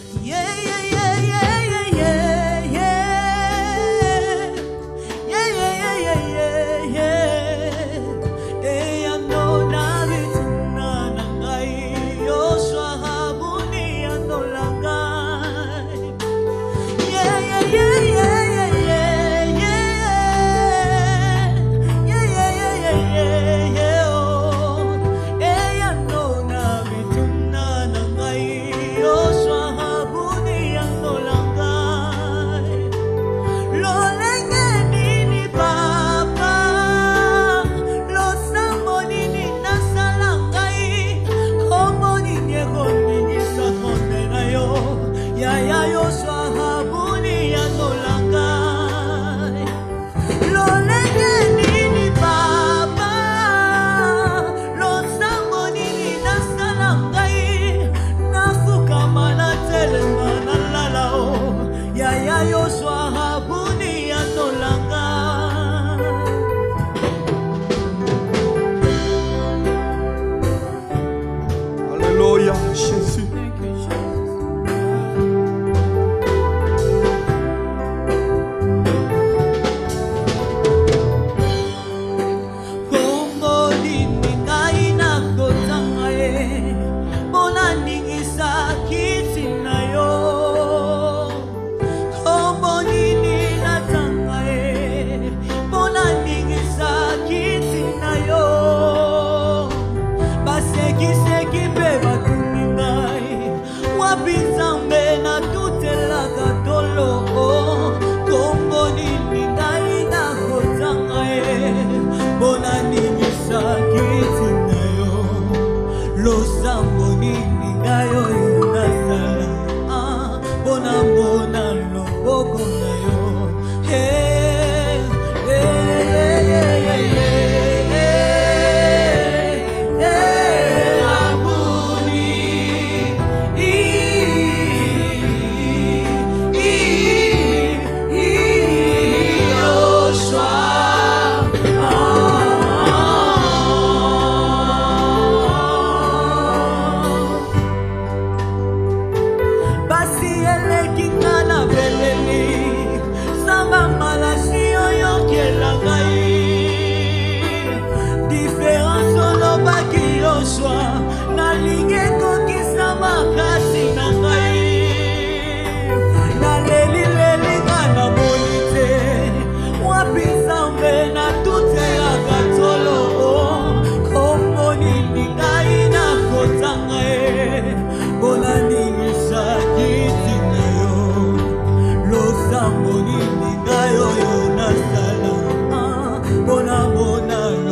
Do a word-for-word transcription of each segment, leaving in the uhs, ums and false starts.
Alléluia, Jésus.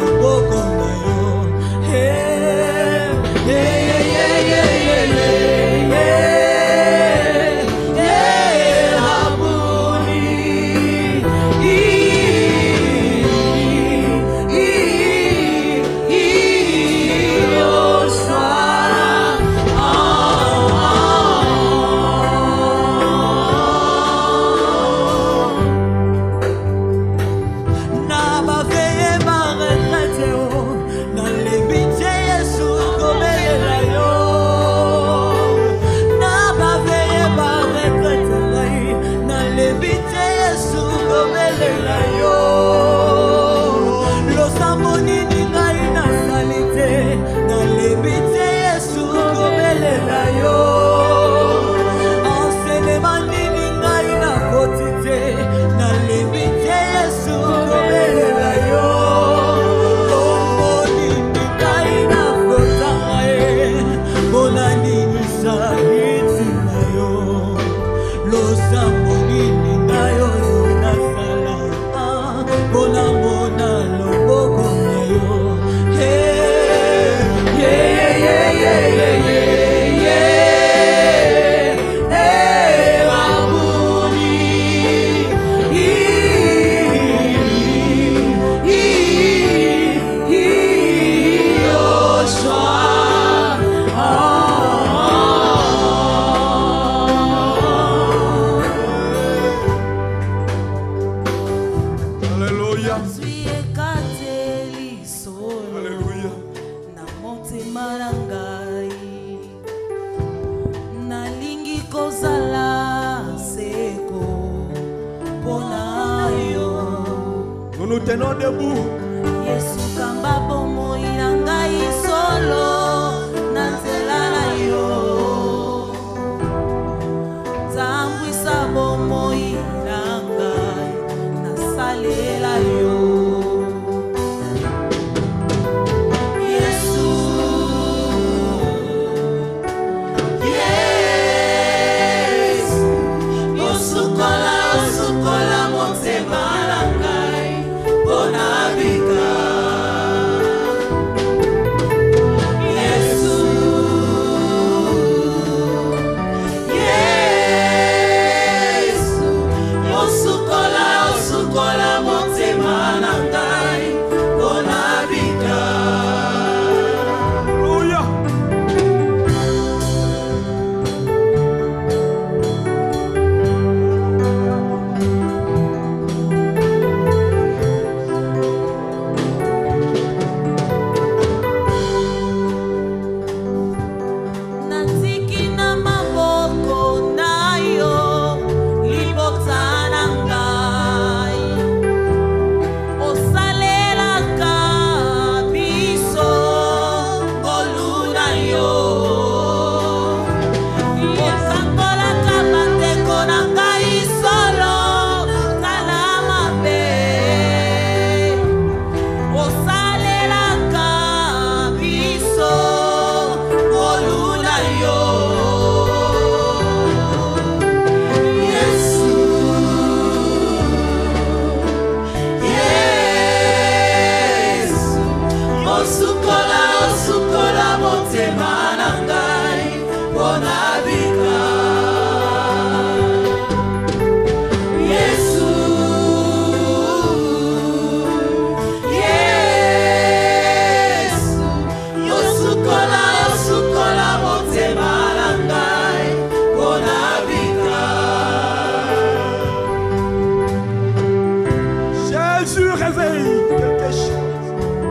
Yeah, yeah, yeah, yeah, yeah, yeah. tenons debout. Yesu kamba bomo inangai solo nanzela na yo. Zambwisa bomo inangai nasalela yo. Yesu, Yesu, osukola osukola motema nangai bonabika. Yesu, Yesu, osukola osukola motema nangai bonabika. Alléluia. Natiki na maboko na yo libota na ngai. Osalelaka biso ngolu na yo. Okangolaka bandeko na ngai solo kala mabe. Osalelaka biso ngolu na yo. Yesu, Yesu, osukola osukola motema na ngai bonabika. Yesu, Yesu, osukola osukola motema na ngai bonabika. Jésus réveille quelque chose.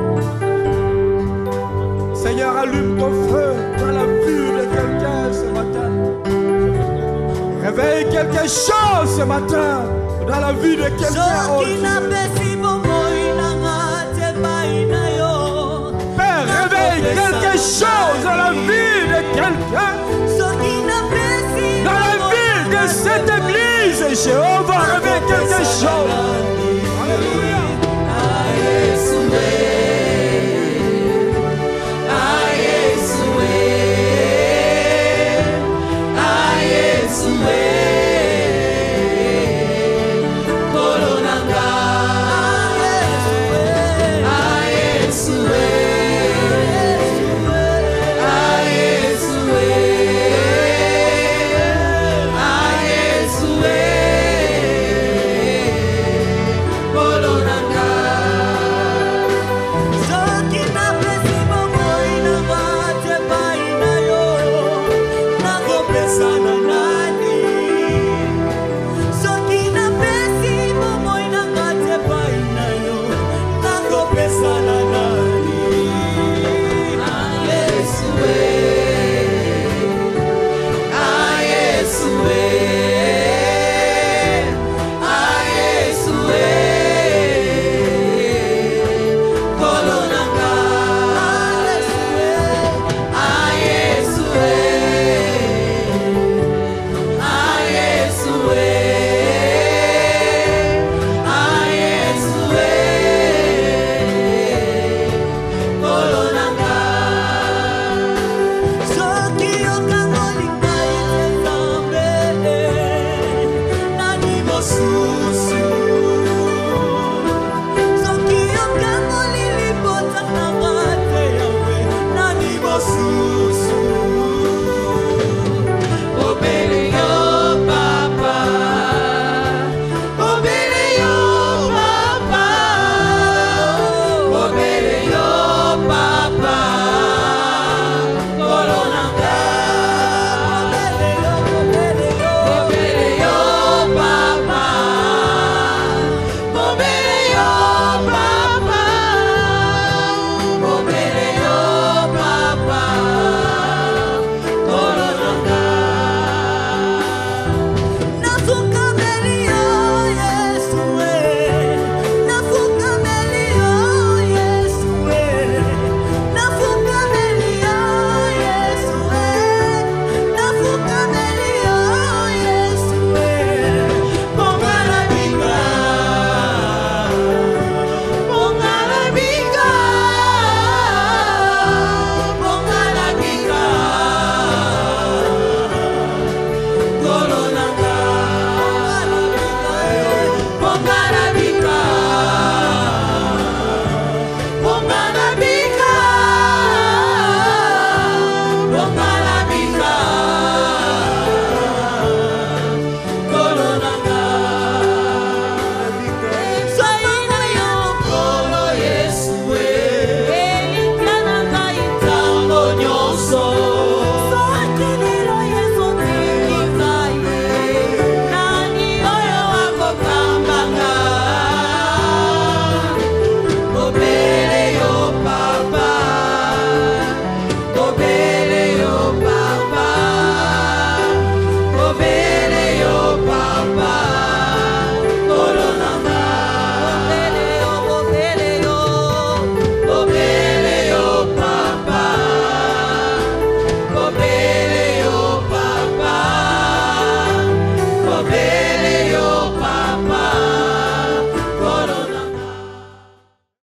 Seigneur, allume ton feu dans la vie de quelqu'un ce matin. Réveille quelque chose ce matin dans la vie de quelqu'un. Oh Soki Dieu. napesi bomoi nanga tebai na yo. Père, réveille quelque chose dans la vie de quelqu'un. Soki napesi Dans la vie de cette église, Jéhovah.